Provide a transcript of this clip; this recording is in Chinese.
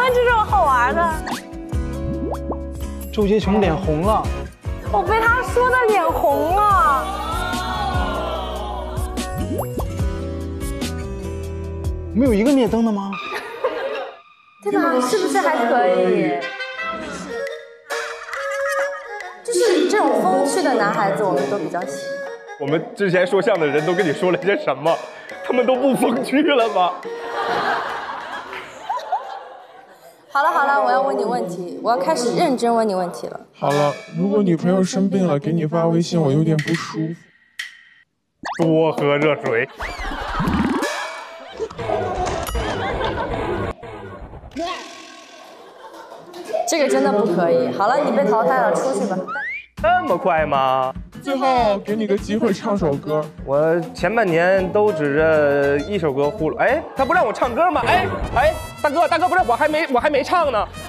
问这种好玩的。 周洁琼脸红了， 我被他说的脸红了。 没有一个灭灯的吗？ 对吧？是不是还可以？就是这种风趣的男孩子，我们都比较喜欢。 我们之前说相的人都跟你说了些什么？他们都不风趣了吗？ 好了好了，我要问你问题，我要开始认真问你问题了。 好了，如果女朋友生病了，给你发微信，我有点不舒服。 多喝热水。 这个真的不可以。好了，你被淘汰了，出去吧。 这么快吗？ 最后给你个机会，唱首歌。 我前半年都指着一首歌呼噜。哎，他不让我唱歌吗？哎，大哥，不是，我还没唱呢。